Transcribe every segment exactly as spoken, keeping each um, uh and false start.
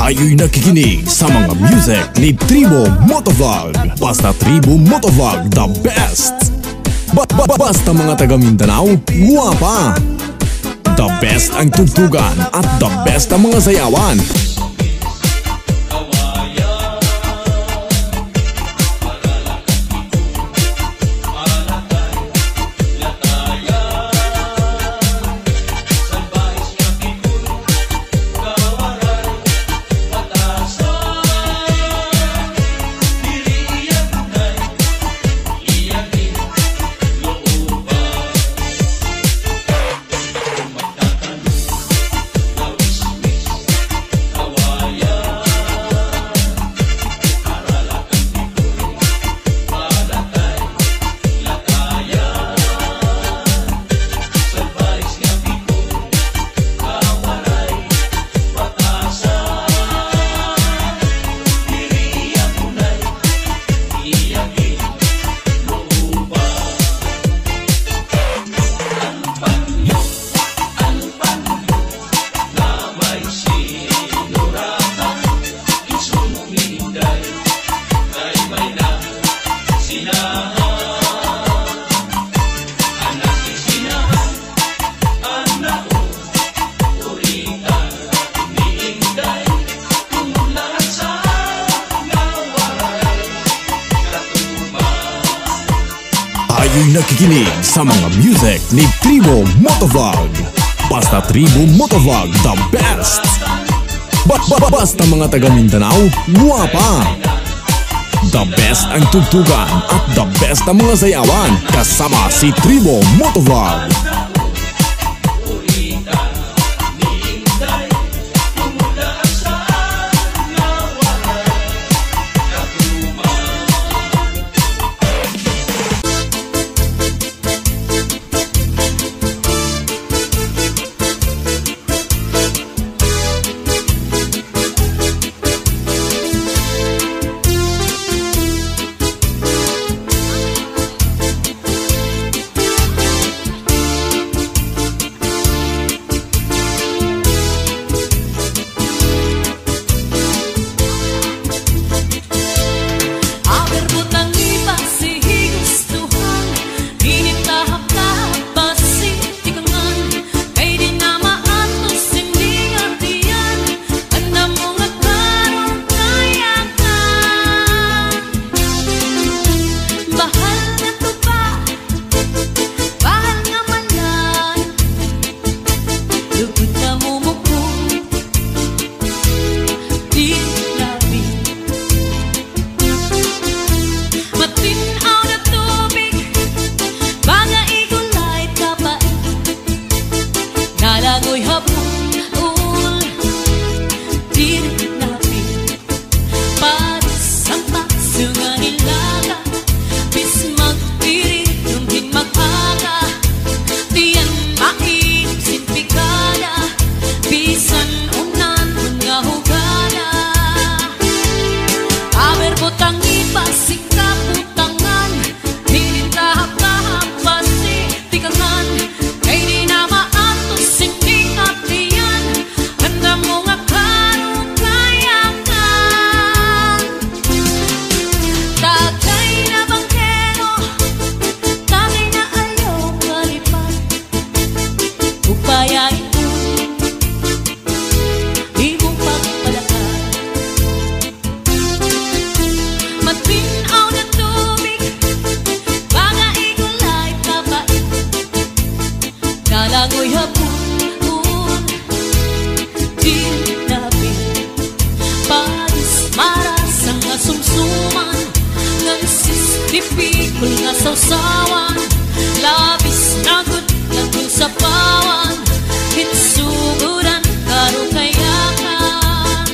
Tayo'y nakikinig sa mga music ni Tribo Motovlog. Basta Tribo Motovlog, the best. Ba -ba Basta mga taga Mindanao, guwapa. The best ang tugtugan at the best ang mga sayawan. Tayo'y nakikinig sa mga music ni Tribo Motovlog. Basta Tribo Motovlog, the best. Ba -ba Basta mga taga Mindanao, guwapa. The best ang tugtugan at the best ang mga sayawan. Kasama si Tribo Motovlog. Sausawan, labis na good lang kung sa pawan, hinsuguran karo kayakan.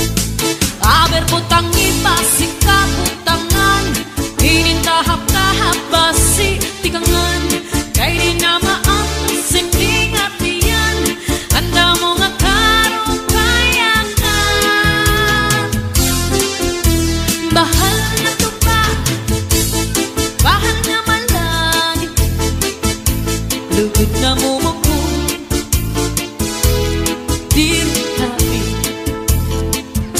Aber putang ipasik ka putangan, hinintahap-tahap basi tikangan, kay di na maantos sinding at iyan, anda mo nga karo kayakan. Bahal na to pa, bahal na malangit, lugod na mumukong, di rin happy.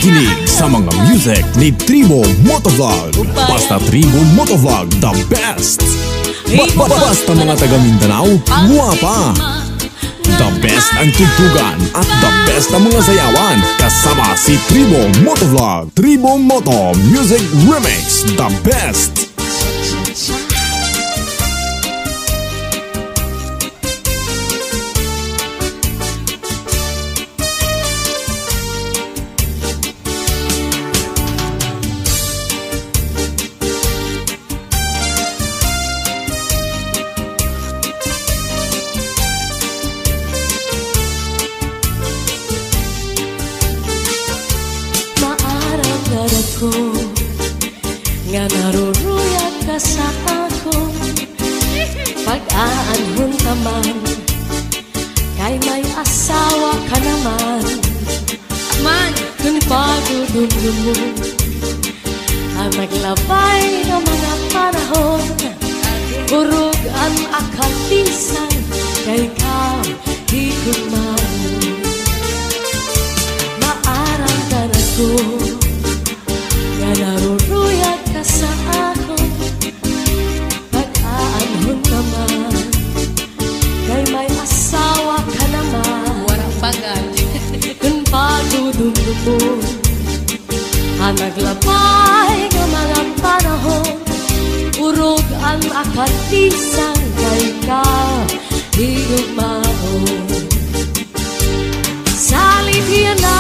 nakikinig sa mga music ni Tribo Motovlog. Basta Tribo Motovlog, the best. Ba -ba Basta mga taga Mindanao, guwapa. The best ang tugtugan at the best ang mga sayawan. Kasama si Tribo Motovlog. Tribo Moto Music Remix, the best. Ko nga naruruyag ka sa ako, pag-aanhon ka man kay may asawa ka naman. Man, kung pagdudumdum mo ang naglabay ng mga panahon, urog ang akalisan kay ka higugman. Maarang ka na ko nga naruruyag ka sa ako, pag-aanhon naman kay may asawa ka naman. Warang bagay. Kung pagdudumdum mo ang naglabay ng mga panahon, urog ang akalisan kay ka higugmaon. Salit yan na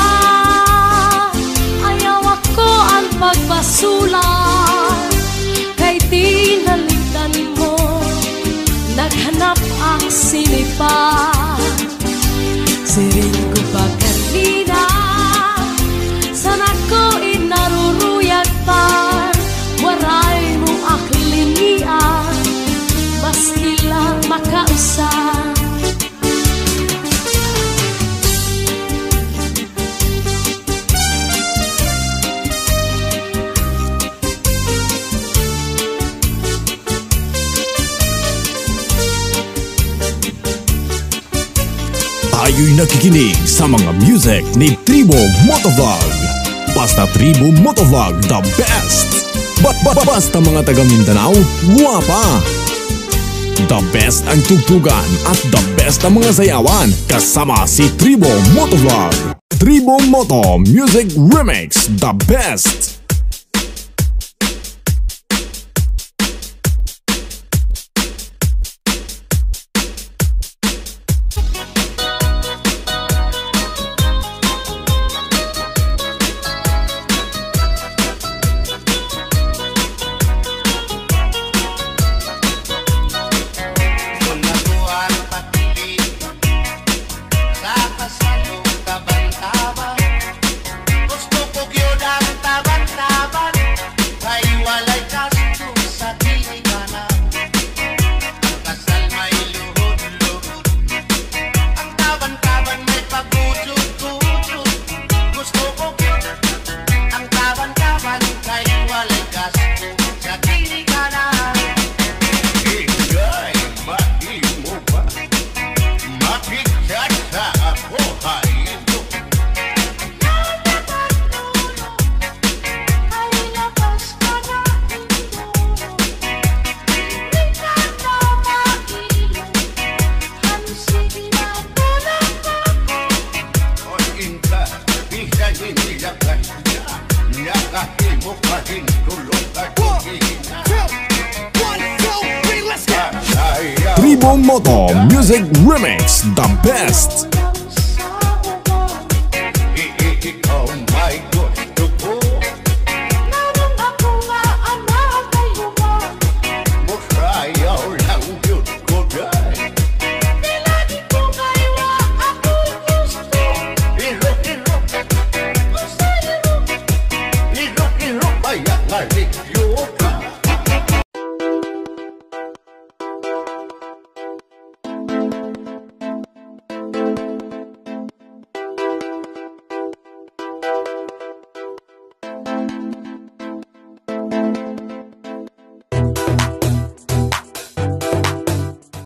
pagbasulan kay tinaligdan mo, naghanap ang sinipa. Siring ko pa kanina, sana ko inaruruyag pa, waray mo aklinian, maski lang makausap. Tayo'y nakikinig sa mga music ni Tribo Motovlog. Basta Tribo Motovlog, the best. Ba -ba Basta mga taga Mindanao, guwapa. The best ang tugtugan at the best ang mga sayawan. Kasama si Tribo Motovlog. Tribo Moto Music Remix, the best. Tribo Moto Music Remix, the best.